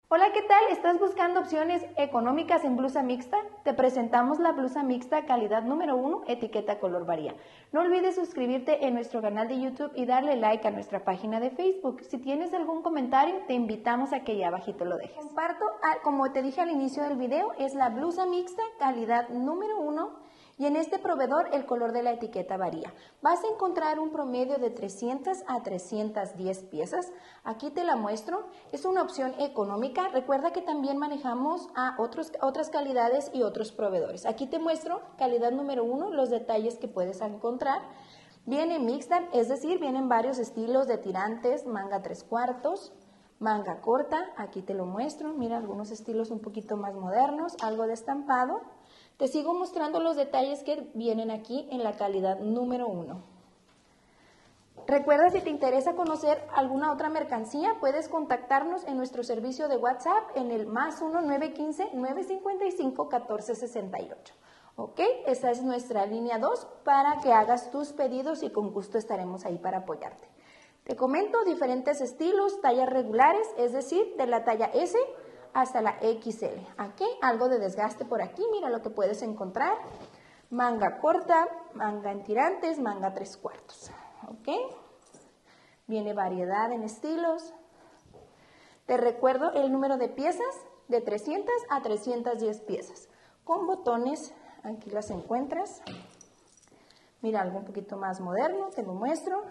Hola, ¿qué tal? ¿Estás buscando opciones económicas en blusa mixta? Te presentamos la blusa mixta calidad número 1, etiqueta color varía. No olvides suscribirte en nuestro canal de YouTube y darle like a nuestra página de Facebook. Si tienes algún comentario, te invitamos a que ahí abajito lo dejes. Comparto, como te dije al inicio del video, es la blusa mixta calidad número 1 y en este proveedor el color de la etiqueta varía. Vas a encontrar un promedio de 300 a 310 piezas. Aquí te la muestro. Es una opción económica. Recuerda que también manejamos a otras calidades y otros proveedores. Aquí te muestro calidad número 1, los detalles que puedes encontrar. Viene mixta, es decir, vienen varios estilos de tirantes, manga 3/4, manga corta. Aquí te lo muestro. Mira, algunos estilos un poquito más modernos, algo de estampado. Te sigo mostrando los detalles que vienen aquí en la calidad número 1. Recuerda, si te interesa conocer alguna otra mercancía, puedes contactarnos en nuestro servicio de WhatsApp en el +1 915 955 1468. ¿Ok? Esa es nuestra línea 2 para que hagas tus pedidos y con gusto estaremos ahí para apoyarte. Te comento diferentes estilos, tallas regulares, es decir, de la talla S hasta la XL. Aquí algo de desgaste por aquí, mira lo que puedes encontrar. Manga corta, manga en tirantes, manga 3/4. ¿Ok? Viene variedad en estilos. Te recuerdo el número de piezas, de 300 a 310 piezas. Con botones, aquí las encuentras. Mira, algo un poquito más moderno, te lo muestro.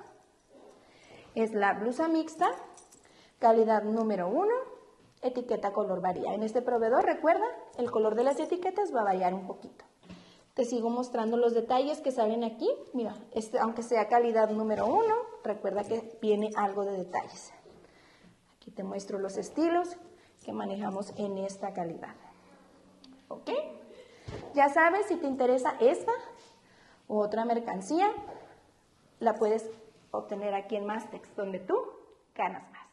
Es la blusa mixta, calidad número 1. Etiqueta color varía. En este proveedor, recuerda, el color de las etiquetas va a variar un poquito. Te sigo mostrando los detalles que salen aquí. Mira, aunque sea calidad número 1, recuerda que viene algo de detalles. Aquí te muestro los estilos que manejamos en esta calidad. ¿Ok? Ya sabes, si te interesa esta u otra mercancía, la puedes obtener aquí en Mastex, donde tú ganas más.